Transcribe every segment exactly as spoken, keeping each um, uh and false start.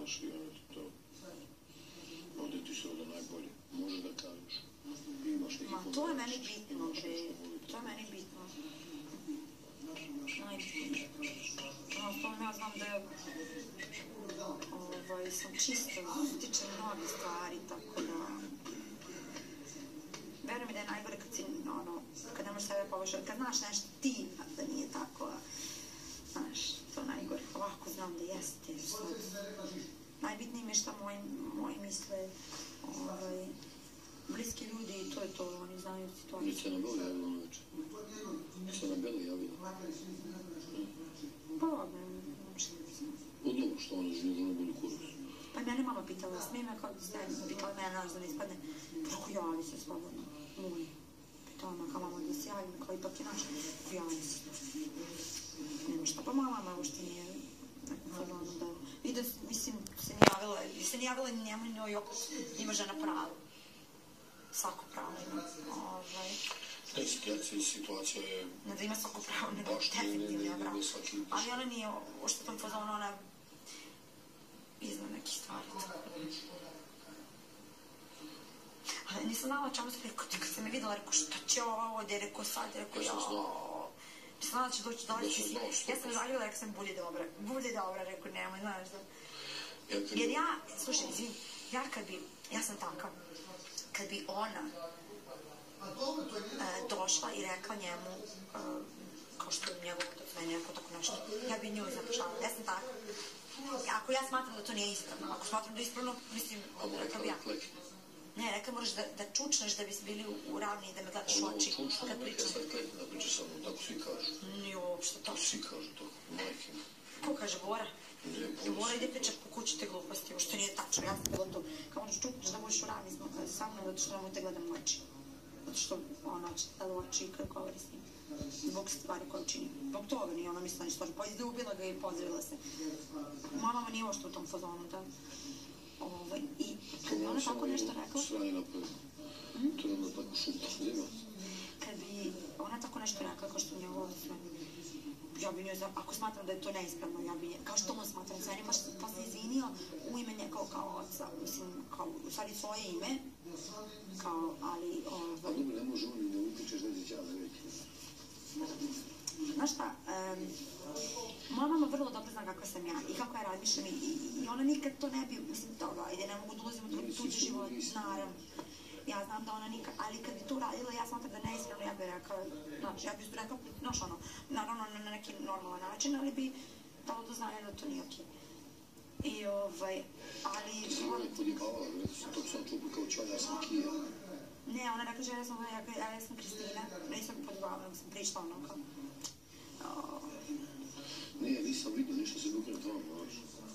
znaš i ono to. Ovdje ti se ovdje najbolje. Možeš da kažeš. Imaš neki Ma, to je meni bitno, bre. To je meni bitno. Najbitnije. Ono, ja znam da je... Ovaj, sam čista, utiče mnoge stvari, tako da... Veruj mi da je najgore kad si, ono, kad ne možeš sebe poboljšati, kad znaš nešto ti, da nije tako, znaš, to najgore. Ovako znam da jeste, sad. Najbitnije mi je šta moji, moji misle, ovaj, bliski ljudi i to je to, oni znaju situaciju. Mi se na Belu javila ono večer. Se na Belu javila. Pa, ne, uopšte. O dobro, što ona živi ono budu kurus. Pa mene mama pitala, smije me kao da pitala mene, znaš da ne ispadne, preko javi se slobodno, moj. Pitala me kao mama da se javim, kao ipak je naš, javi se. Nema šta, pa mama me uopšte nije nekom fazonu da... I da, mislim, se nije javila, se nije javila ni njemu, ni joj ima žena pravo. Svako pravo ima, ovaj... Ne, situacija, situacija je... Ne da ima svako pravo, nego definitivno ima pravo. Ali ona nije uopšte tom fazonu, ona... iznad nekih stvari. Ali nisam znala čemu se rekao, kad sam me videla, rekao šta će ovo ovdje, rekao sad, rekao ja... Nisam znala da će doći doći. Ja sam žaljela, rekao sam, budi dobra, budi dobra, rekao nemoj, znaš da... Jer ja, slušaj, izvim, ja kad bi, ja sam takav, kad bi ona došla i rekla njemu, kao što je njegov otac, meni rekao tako nešto, ja bi nju zapošala, ja sam takav. Ako ja smatram da to nije ispravno, ako smatram da je ispravno, mislim, rekao bi ja. Ne, rekao moraš da, da čučneš da bi bili u ravni i da me gledaš u oči kad pričam. Ja sad kleknem, da priča samo, tako svi kažu. Nije uopšte to. Svi kažu to, majke. Ko kaže, Bora? Bora ide priča po kući te gluposti, uopšte nije tačno, ja sam bilo to. Kao ono čučneš da budeš u ravni sa mnom, zato što ne te gledam u oči. Zato što ona će da u oči kad govori s njim. Zbog stvari koje učini. Zbog toga nije ona mislila ništa. Pa izljubila ga i pozdravila se. Mama ma nije ošto u tom fazonu, da. Ovaj, i kad bi ona tako nešto rekla... Sranje napravila. To je ona tako šutno, nema. Kad bi ona tako nešto rekla, kao što u njegov sve, ja bi njoj, ako smatram da je to neispravno, ja bi nje, kao što on smatram, sve nima pa se izvinio u ime njegov kao oca, mislim, kao, u stvari svoje ime, kao, ali... Ovaj... A dobro, ne može on i ne utičeš da ti ćela reći. Znaš šta, um, moja mama vrlo dobro zna kakva sam ja i kako ja razmišljam i, i, i ona nikad to ne bi, mislim, dobro, ajde, ne mogu da ulazim u drugi tuđi život, naravno. Ja znam da ona nikad, ali kad bi to uradila, ja smatram da neispravno, ja bih rekao, znaš, ja bih rekao, znaš, ono, naravno na neki normalan način, ali bi dalo do znanja da to nije okej. I, ovaj, ali... Ti si ona podjebavala, to sam čuo kao čovjek, ja sam Kija. Ne, ona rekla, že ja sam, ja, ja sam Kristina, nisam podjebavala, nego sam pričala ono kao... Oh. Ne, nisam vidio, ništa se dukne tamo, znaš.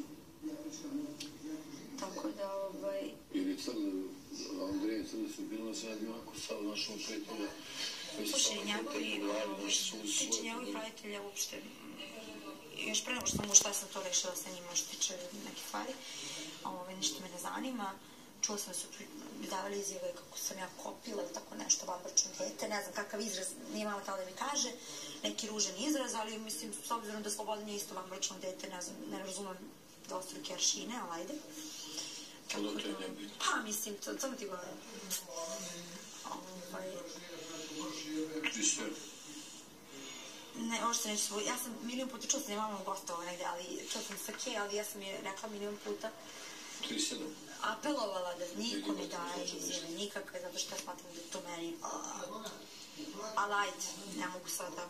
Tako da, ovaj... Jer je crno, Andreja crno su bilo, sam ja bio onako sad našao prijatelja. Slušaj, njegovi, tiče njegovih roditelja uopšte, još pre nego što sam ušla, sam to rešila sa njima što tiče neke stvari, ove, ništa me ne zanima. Čula sam da su davali izjave kako sam ja kopila ili tako nešto, vanbračno dete, ne znam kakav izraz, nije mama tala da mi kaže, neki ružan izraz, ali mislim, s obzirom da Slobodan je isto vanbračno dete, ne znam, ne razumem dvostruke aršine, ali ajde. Tako da, pa mislim, to, samo ti govorim. Ovaj... Ti sve? Ne, ovo što neću, ja sam milion puta, čula sam je mama gostovala negde, ali čula sam sa Kej, ali ja sam je rekla milion puta. Tri sedam. Apelovala da niko ne daje izjave nikakve, zato što ja smatram da je to meni... Ali ajde, ne mogu sada...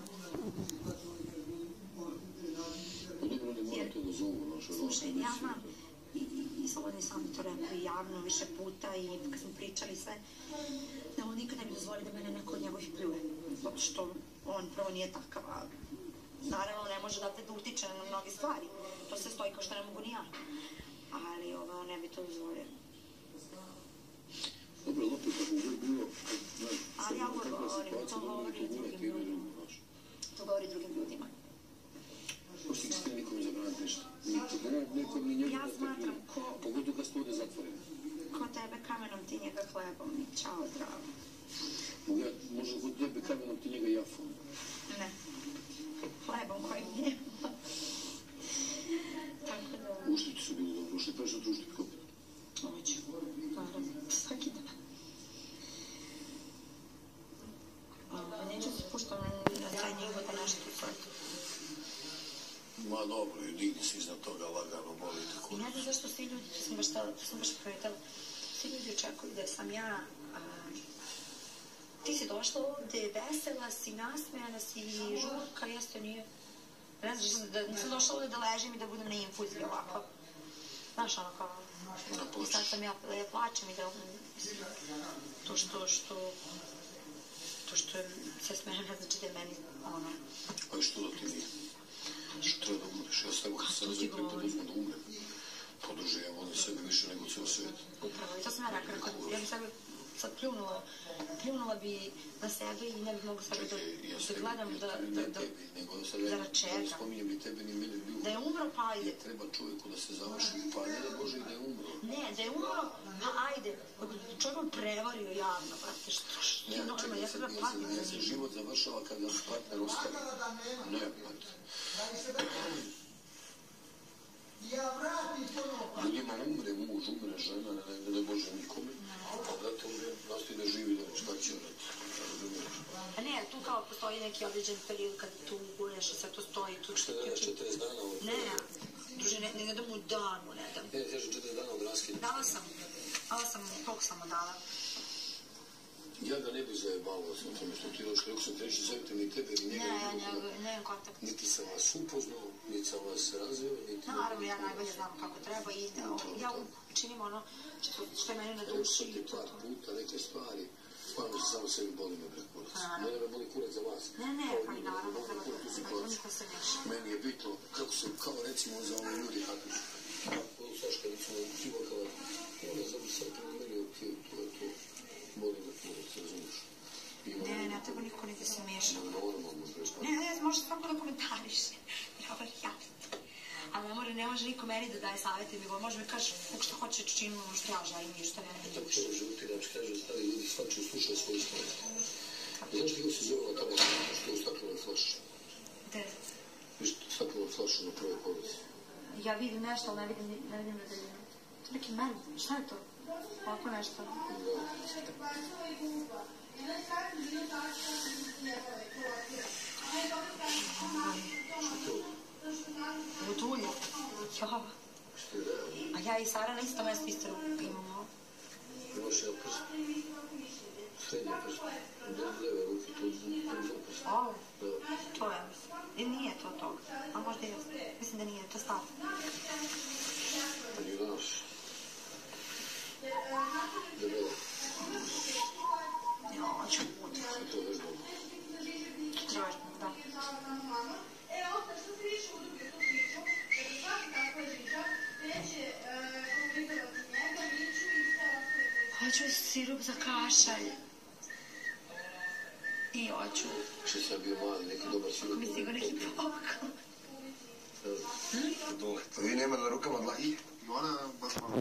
Dobro, ne mora to da zovu naše... Slušaj, ja znam, i Slobodni sam mi to rekao i javno više puta i kad smo pričali sve, da on nikad ne bi dozvolio da mene neko od njegovih pljuje. Zato što on prvo nije takav, a naravno ne može da te utiče na mnoge stvari. To se stoji kao što ne mogu ni ja. Ali ovo, on ne bi to dozvolio. Dobro, opet kako uvijek bilo... Ali ja govorim, to govori drugim ljudima. To govori drugim ljudima. Pošto ti nikom zabraniti nešto. Nikom ni njegu da te pljuju. Pogotovo kad ste ovdje zatvoreni. Ko tebe kamenom, ti njega hlebom. Ćao, zdravo. Može kod tebe kamenom, ti njega jafom. Ne. Hlebom kojim nema. Tako da... Ušli ti su bili dobro, ušli prvi dobro, digni se iznad toga, lagano, boli tako. I ne znam zašto svi ljudi, to sam baš, to sam baš primetala, svi ljudi očekuju da sam ja, a, ti si došla ovde, vesela si, nasmejana si, žurka, jeste nije. Ne znam, da nisam došla ovde da ležim i da budem na infuziji ovako. Znaš, ono kao, i sad sam ja, da ja plačem i da, to što, što, to što je sve smene, ne znači da je meni, ono. A što da ti nije? Što treba da umreš? Ja stavim kad sam razvijem treba da uzmem da umrem. Podruže, ja volim sebe više nego cijel svijet. Upravo, i to sam ja rekao, ja bi sebe sad pljunula, pljunula bi na sebe i ne bi mogu sebe da, da gledam, da, da, da, da račekam. Ne spominjem ni tebe, ni mene, ni da je umro, pa ajde. Treba čovjeku da se završi, pa ne da Bože i da je umro. Ne, da je umro, pa ajde. Čovjek on prevario javno, brate, što što je normalno, ja sada platim za njim. Se život završava kada partner ostavi. Ne, brate. Ljudima umre muž, umre žena, ne da Bože nikome, a brate umre, nastoji da živi, da šta će raditi. A ne, tu kao postoji neki određen period kad tu guleš i sve to stoji. Šta da je četrdeset dana? Ne, druže, ne, ne dam mu dan mu, ne dam. Ne, kažem četrdeset dana od raskida. Dala sam, dala sam, koliko sam mu dala? Ja ga ne bi zajebalo sam tome što ti došli, ako sam treći zajebite ni tebe, ni njega. Ne, ja njega, ne imam kontakt. Niti sam vas upoznao, niti sam vas razveo, niti... Naravno, ja najbolje znam kako treba i ja činim ono što je meni na duši. Evo ti par puta neke stvari, stvarno se samo sebi boli me pred kurac. Mene me boli kurac za vas. Ne, ne, pa i naravno, treba da niko se neša. Meni je bitno kako se, kao recimo za ove ljudi kakvi. Kako, Saška, recimo, živa kao, ona za bi sad prema meni okej, to je to. Boli me kurac, razumiješ. Ne, ne treba niko ni da se meša. Normalno, prešta. Ne, ne, može svako da komentariše. Ja bar jasno. Ali ne može, ne može niko meni da daje savjete, nego može mi kaži kako što hoće činu, ono što ja želim i što mene ne duši. Tako je život, inače kaže, stari ljudi svačiju slušaju svoju stvari. Znaš ti kako se zove tamo što je u staklenoj flaši? Gde? Viš staklenoj flaši na prvoj polici. Ja vidim nešto, ali ne vidim, ne vidim da je... To neki men, šta je to? Ovako nešto. Da. Ovo tulje. Ja. A ja i Sara na isto mjesto isto imamo. Imaš jedan prst. Srednji prst. Od leve ruke, to je prst. Ovo? To je. I nije to to. A možda je. Mislim da nije, to stav. Pa nije danas. Debela. Ja, ću budu. I to već dobro. Trebaš, da. Hoću sirup za kašalj. I hoću. Što sam bio mali, neki dobar sirup. Ako mi stigo neki pokon. Pa vi nema na rukama dlaki? I ona baš malo.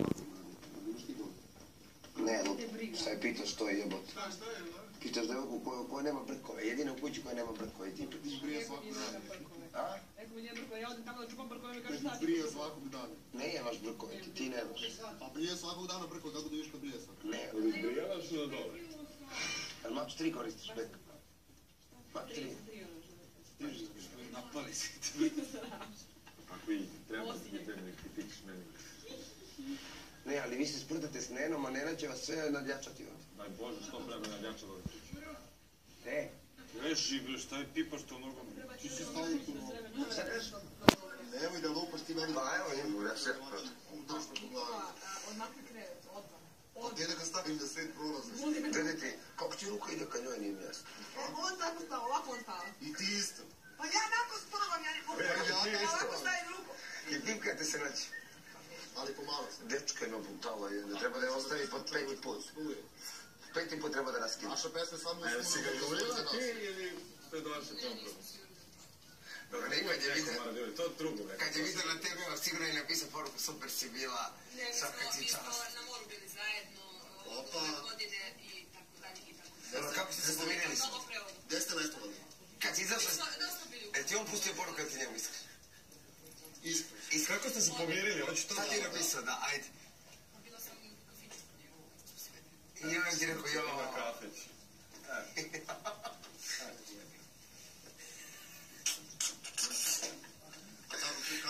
Ne, no, šta je pitaš to je jebot? Pitaš devojku koja nema brkove, jedina u kući koja nema brkove, ti pitaš. Brije svakog dana. A? Neko mi nije brkove, ja odim tamo da čupam brkove i mi kažu šta ti? Brije svakog dana. Ne jemaš brkove, ti, ti nemaš. A brije svakog dana brkove, kako da viš kad brije svakog? Ne. Brijelaš na dole. Ali mač tri koristiš brk. Mač tri. Napali si ti. Ako i treba ti neki tičiš meni. Ne, ali vi se sprdate s Nenom, a Nena će vas sve nadjačati ovdje. Daj Bože, što treba nadjačati ovdje? E? Reši, bre, šta je pipaš to nogom? Ti si stavio tu nogu. Sad reš? Nemoj da lupaš ti meni. Pa evo njegu, ja se protiv. Došlo po glavi. Odmakli krevet, odmah. A gdje da ga stavim da sred prolaziš? Gledajte, kako ti ruka ide ka njoj, nije mi jasno. On tako stava, ovako on stava. I ti isto. Pa ja tako stavam, ja ne Ja isto. ovako stavim ruku. I pipkajte se naći. Ali pomalo sam. Dečka ima brutala, da treba da je ostavi pod peti put. Peti put treba da raskine. Naša pesma samo A jel si ga govorila ti ili ste došli to prvo? Dobro, ne kad je vidio, To drugo, ne? kad je vidio na tebe, sigurno je napisao poruku, super si bila, svaka ti čast. Na moru bili zajedno, Opa. ove godine i tako dalje i tako dalje. Dobro, kako ste se pomirili? Mnogo preodno. Gdje ste nestali? Kad si izašla, Da smo bili u je ti on pustio poruku, kad ti njemu iskri? Iskri. I Kako ste se pomirili? Hoću to sad ti je napisao, da, ajde. bila sam u kafiću kod njegovog. I on ti rekao, jo, na kafeć. A tako ti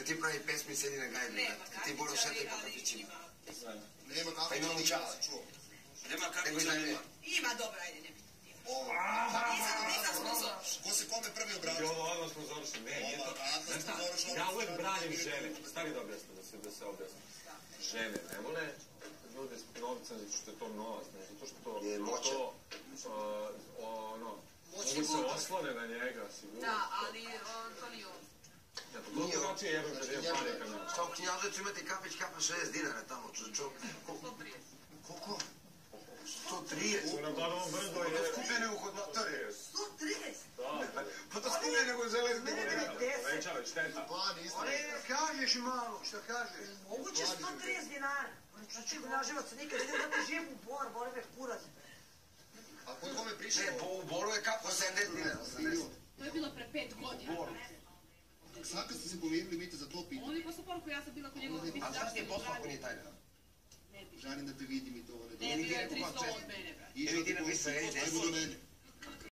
ti pravi pesmi i sedi na gajbi, Nema kad ti Boro šetaj po ali kafićima. ima. Nema kako Pa ima nikad učala. nisam čuo. Nema Nego kako iznajmljuje. ima. Ima, dobra, ajde, ne. Ovo, Nisam, nisam sponsor. ko se kome prvi I obraća? ovo odmah smo završili. Ne, nije Ova, to. Atlas smo završili. Ja uvek branim žene. Stavi da objasnim, da se, da se objasnim. Žene ne vole ljude s novcem zato što je to novac, ne zato što Je moćan. to, uh, ono, mogu se Sigurno. oslone na njega, sigurno. Da, ali on, to nije on. Ja, to je drugačije jebem kad je panika na. Šta u knjažeću imati kafić kapa šezdeset dinara tamo, čovjek. sto trideset. Koliko? sto trideset. Na Banovom brdu To je... skuplje nego kod Matore. sto trideset? Da, Pa to skuplje nego železni. povećava šteta. Pa, nisam. Kažeš malo, šta kažeš? Moguće sto trideset dinara. Znači, na život se nikad vidio da ti živim u Bor, Bor me kurac. A kod kome prišao? Ne, u Boru je kapa sedamdeset dinara. osamdeset. To je bilo pre pet godina. Sad kad ste se pomirili, mi te za to On pitali. je poslao poruku, ja sam bila kod njegova biti A zašto ti je poslao ako nije tajna? Ne bi. Želim da te vidim i to. Ne, bio je tristo od mene, brate. Išao ti Evi ti napisao, posle, Eri, ajmo do mene.